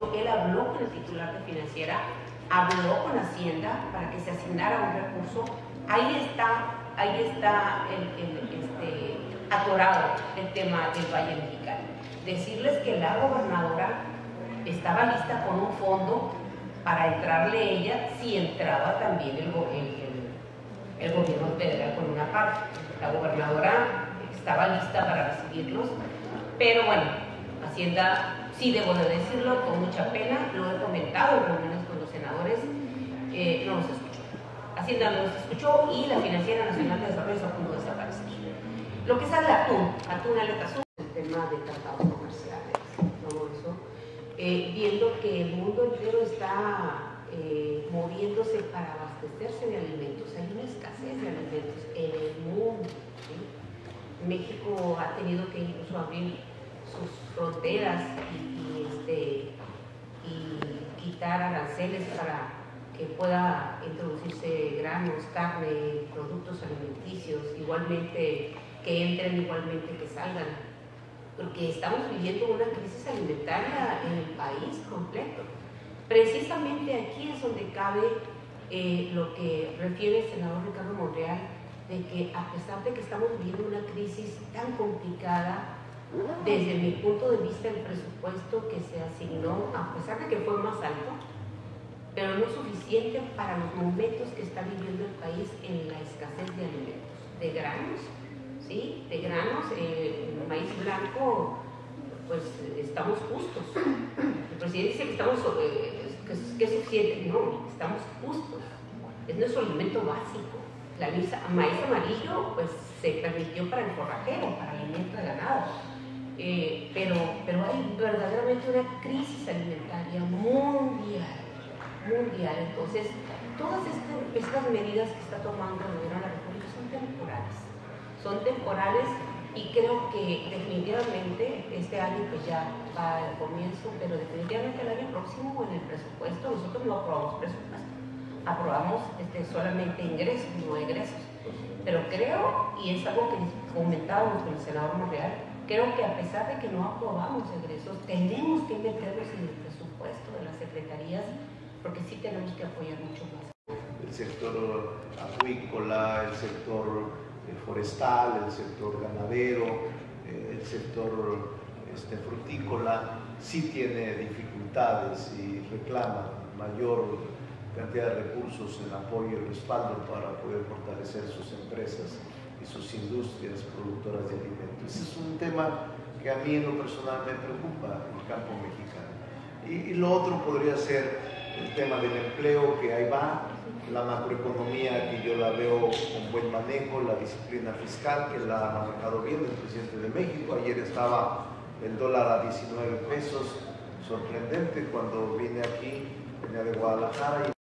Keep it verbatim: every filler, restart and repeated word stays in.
Él habló con el titular de Financiera, habló con Hacienda para que se asignara un recurso. Ahí está, ahí está el, el, este, atorado el tema del Valle Mexicano. Decirles que la gobernadora estaba lista con un fondo para entrarle ella si entraba también el, el, el, el gobierno federal con una parte. La gobernadora estaba lista para recibirlos, pero bueno, Hacienda, sí debo de decirlo, con mucha pena, lo he comentado en reuniones con los senadores, eh, no nos escuchó. Hacienda no nos escuchó y la Financiera Nacional de Desarrollo está a punto de desaparecer. Lo que es el atún, atún aleta azul, el tema de tratados comerciales, todo eso, eh, viendo que el mundo entero está eh, moviéndose para abastecerse de alimentos, hay una escasez de alimentos en el mundo, ¿sí? México ha tenido que incluso abrir sus fronteras y, y, este, y quitar aranceles para que pueda introducirse granos, carne, productos alimenticios, igualmente que entren, igualmente que salgan, porque estamos viviendo una crisis alimentaria en el país completo. Precisamente aquí es donde cabe eh, lo que refiere el senador Ricardo Monreal, de que a pesar de que estamos viviendo una crisis tan complicada, desde mi punto de vista el presupuesto que se asignó, a pesar de que fue más alto, pero no suficiente para los momentos que está viviendo el país en la escasez de alimentos, de granos, ¿sí? De granos, eh, maíz blanco, pues estamos justos. El presidente dice que estamos, eh, que, que es suficiente, no, estamos justos. Es nuestro alimento básico. La maíz amarillo, pues se permitió para el forrajero, para el alimento de ganado. Eh, pero, pero hay verdaderamente una crisis alimentaria mundial, mundial. Entonces, todas estas, estas medidas que está tomando el gobierno de la República son temporales, son temporales y creo que definitivamente este año pues ya va al comienzo, pero definitivamente el año próximo en el presupuesto, nosotros no aprobamos presupuesto, aprobamos este, solamente ingresos, no egresos. Pero creo, y es algo que comentábamos con el senador Monreal, creo que a pesar de que no aprobamos egresos, tenemos que meternos en el presupuesto de las secretarías, porque sí tenemos que apoyar mucho más. El sector acuícola, el sector forestal, el sector ganadero, eh, el sector este, frutícola, sí tiene dificultades y reclama mayor cantidad de recursos en apoyo y respaldo para poder fortalecer sus empresas y sus industrias productoras de alimentos. Ese es un tema que a mí en lo personal me preocupa, el campo mexicano. Y, y lo otro podría ser el tema del empleo, que ahí va, la macroeconomía que yo la veo con buen manejo, la disciplina fiscal que la ha manejado bien el presidente de México. Ayer estaba el dólar a diecinueve pesos, sorprendente. Cuando vine aquí, venía de Guadalajara y